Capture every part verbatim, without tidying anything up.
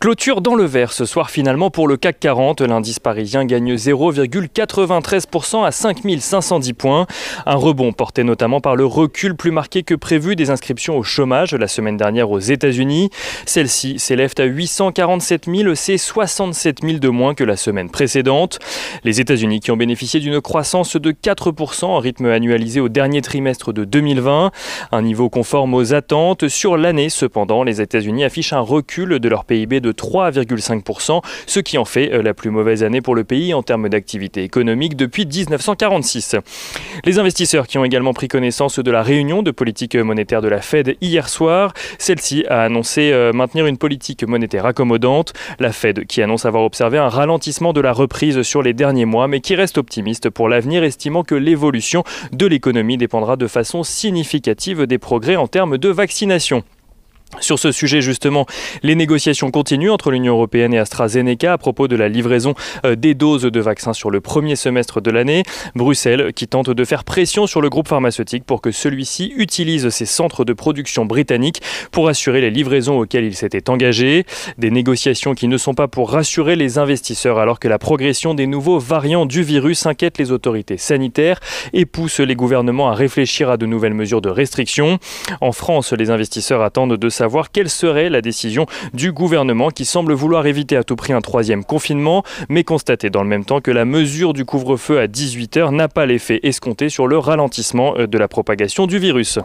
Clôture dans le vert ce soir finalement pour le C A C quarante. L'indice parisien gagne zéro virgule quatre-vingt-treize pour cent à cinq mille cinq cent dix points. Un rebond porté notamment par le recul plus marqué que prévu des inscriptions au chômage la semaine dernière aux États-Unis. Celle-ci s'élève à huit cent quarante-sept mille, c'est soixante-sept mille de moins que la semaine précédente. Les États-Unis qui ont bénéficié d'une croissance de quatre pour cent en rythme annualisé au dernier trimestre de deux mille vingt. Un niveau conforme aux attentes. Sur l'année cependant, les États-Unis affichent un recul de leur P I B de trois virgule cinq pour cent, ce qui en fait la plus mauvaise année pour le pays en termes d'activité économique depuis dix-neuf cent quarante-six. Les investisseurs qui ont également pris connaissance de la réunion de politique monétaire de la Fed hier soir, celle-ci a annoncé maintenir une politique monétaire accommodante. La Fed qui annonce avoir observé un ralentissement de la reprise sur les derniers mois, mais qui reste optimiste pour l'avenir, estimant que l'évolution de l'économie dépendra de façon significative des progrès en termes de vaccination. Sur ce sujet justement, les négociations continuent entre l'Union européenne et AstraZeneca à propos de la livraison des doses de vaccins sur le premier semestre de l'année. Bruxelles qui tente de faire pression sur le groupe pharmaceutique pour que celui-ci utilise ses centres de production britanniques pour assurer les livraisons auxquelles il s'était engagé. Des négociations qui ne sont pas pour rassurer les investisseurs alors que la progression des nouveaux variants du virus inquiète les autorités sanitaires et pousse les gouvernements à réfléchir à de nouvelles mesures de restriction. En France, les investisseurs attendent de savoir savoir quelle serait la décision du gouvernement qui semble vouloir éviter à tout prix un troisième confinement, mais constater dans le même temps que la mesure du couvre-feu à dix-huit heures n'a pas l'effet escompté sur le ralentissement de la propagation du virus.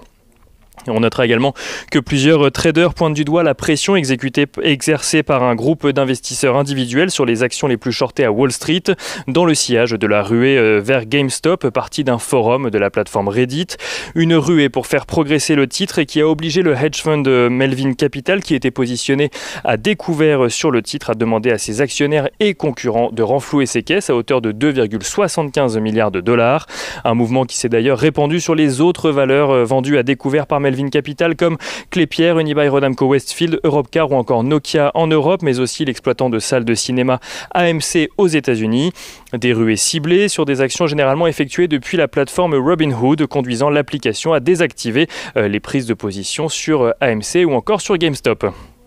On notera également que plusieurs traders pointent du doigt la pression exécutée, exercée par un groupe d'investisseurs individuels sur les actions les plus shortées à Wall Street, dans le sillage de la ruée vers GameStop, partie d'un forum de la plateforme Reddit. Une ruée pour faire progresser le titre et qui a obligé le hedge fund Melvin Capital, qui était positionné à découvert sur le titre, à demander à ses actionnaires et concurrents de renflouer ses caisses à hauteur de deux virgule soixante-quinze milliards de dollars. Un mouvement qui s'est d'ailleurs répandu sur les autres valeurs vendues à découvert par Melvin Capital comme Klépierre, Unibail-Rodamco-Westfield, Europcar ou encore Nokia en Europe, mais aussi l'exploitant de salles de cinéma A M C aux États-Unis. Des ruées ciblées sur des actions généralement effectuées depuis la plateforme Robinhood, conduisant l'application à désactiver les prises de position sur A M C ou encore sur GameStop.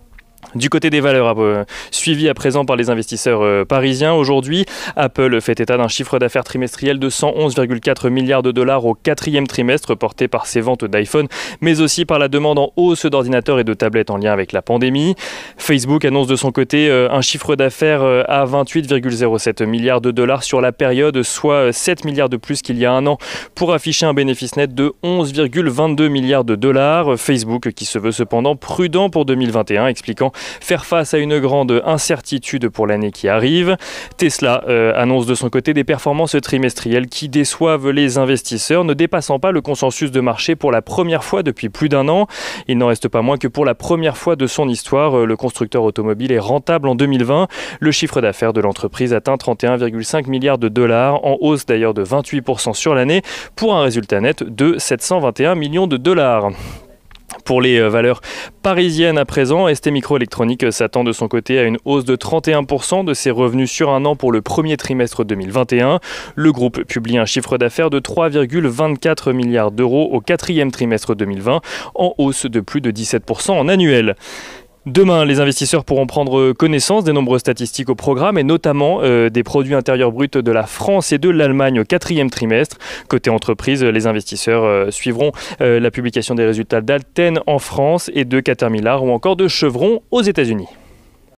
Du côté des valeurs euh, suivies à présent par les investisseurs euh, parisiens, aujourd'hui, Apple fait état d'un chiffre d'affaires trimestriel de cent onze virgule quatre milliards de dollars au quatrième trimestre, porté par ses ventes d'iPhone, mais aussi par la demande en hausse d'ordinateurs et de tablettes en lien avec la pandémie. Facebook annonce de son côté euh, un chiffre d'affaires euh, à vingt-huit virgule zéro sept milliards de dollars sur la période, soit sept milliards de plus qu'il y a un an, pour afficher un bénéfice net de onze virgule vingt-deux milliards de dollars. Facebook qui se veut cependant prudent pour deux mille vingt et un, expliquant faire face à une grande incertitude pour l'année qui arrive. Tesla euh, annonce de son côté des performances trimestrielles qui déçoivent les investisseurs, ne dépassant pas le consensus de marché pour la première fois depuis plus d'un an. Il n'en reste pas moins que pour la première fois de son histoire, le constructeur automobile est rentable en deux mille vingt. Le chiffre d'affaires de l'entreprise atteint trente et un virgule cinq milliards de dollars, en hausse d'ailleurs de vingt-huit pour cent sur l'année, pour un résultat net de sept cent vingt et un millions de dollars. Pour les valeurs parisiennes à présent, S T Microélectronique s'attend de son côté à une hausse de trente et un pour cent de ses revenus sur un an pour le premier trimestre deux mille vingt et un. Le groupe publie un chiffre d'affaires de trois virgule vingt-quatre milliards d'euros au quatrième trimestre deux mille vingt, en hausse de plus de dix-sept pour cent en annuel. Demain, les investisseurs pourront prendre connaissance des nombreuses statistiques au programme et notamment euh, des produits intérieurs bruts de la France et de l'Allemagne au quatrième trimestre. Côté entreprise, les investisseurs euh, suivront euh, la publication des résultats d'Alten en France et de Caterpillar ou encore de Chevron aux États-Unis.